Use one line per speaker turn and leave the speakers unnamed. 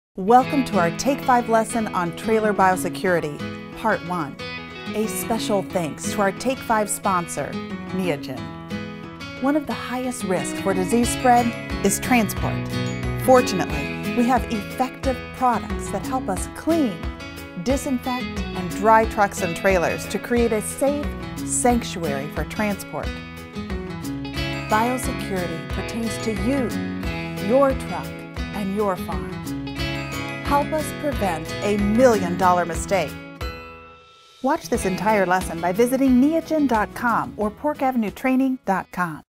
Welcome to our Take 5 lesson on trailer biosecurity, Part 1. A special thanks to our Take 5 sponsor, Neogen. One of the highest risks for disease spread is transport. Fortunately, we have effective products that help us clean, disinfect, and dry trucks and trailers to create a safe sanctuary for transport. Biosecurity pertains to you, your truck, and your farm. Help us prevent a $1 million mistake. Watch this entire lesson by visiting neogen.com or porkavenuetraining.com.